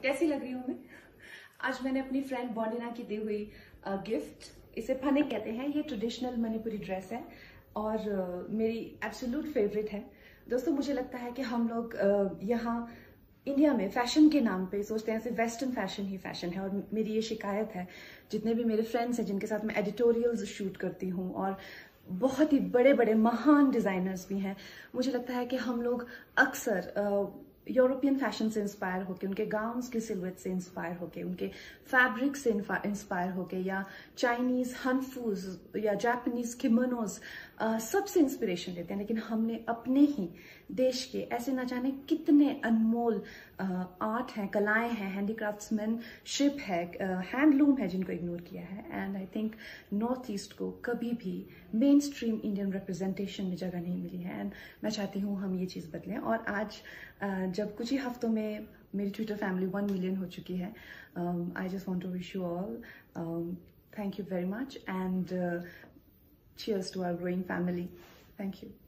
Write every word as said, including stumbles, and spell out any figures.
कैसी लग रही हूँ मैं? आज मैंने अपनी फ्रेंड बॉन्डिना की दी हुई गिफ्ट, इसे फनिक कहते हैं, ये ट्रेडिशनल मणिपुरी ड्रेस है और uh, मेरी एब्सोल्यूट फेवरेट है। दोस्तों, मुझे लगता है कि हम लोग uh, यहाँ इंडिया में फैशन के नाम पे सोचते हैं सिर्फ वेस्टर्न फैशन ही फैशन है, और मेरी ये शिकायत है जितने भी मेरे फ्रेंड्स हैं जिनके साथ मैं एडिटोरियल्स शूट करती हूँ और बहुत ही बड़े बड़े महान डिजाइनर्स भी हैं, मुझे लगता है कि हम लोग अक्सर यूरोपियन फैशन से इंस्पायर होके, उनके गाउन्स की सिलवेट से इंस्पायर होके, उनके फैब्रिक से इंस्पायर होके, या चाइनीज हनफूज या जापानीज किमोनोज सबसे इंस्पिरेशन लेते हैं, लेकिन हमने अपने ही देश के ऐसे न जाने कितने अनमोल आर्ट हैं, कलाएं हैं, हैंडीक्राफ्ट्समैनशिप है, हैंडलूम है, जिनको इग्नोर किया है। And I think north east को कभी भी मेन स्ट्रीम इंडियन रिप्रेजेंटेशन में जगह नहीं मिली है, एंड मैं चाहती हूँ हम ये चीज़ बदलें। और आज uh, जब कुछ ही हफ्तों में मेरी ट्विटर फैमिली वन मिलियन हो चुकी है, I just want to wish you all thank you very much and cheers to our growing family. Thank you.